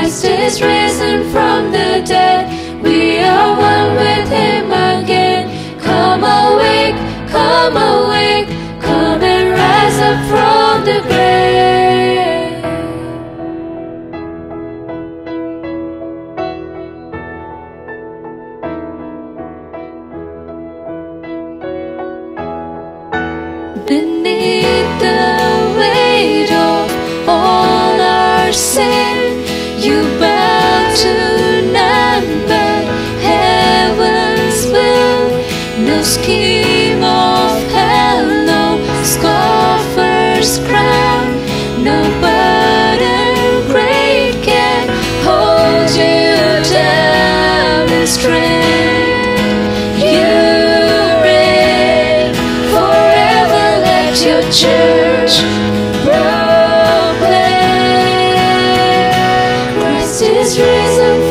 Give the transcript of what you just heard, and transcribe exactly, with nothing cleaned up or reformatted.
Christ is risen from the dead. We are one with him again. Come awake, come awake, come and rise up from the grave. Beneath the weight of all our sin, you bow to none but heaven's will. No scheme of hell, no scoffer's crown, no burden great can hold you down in strength. You reign forever, let your church proclaim. Christ is risen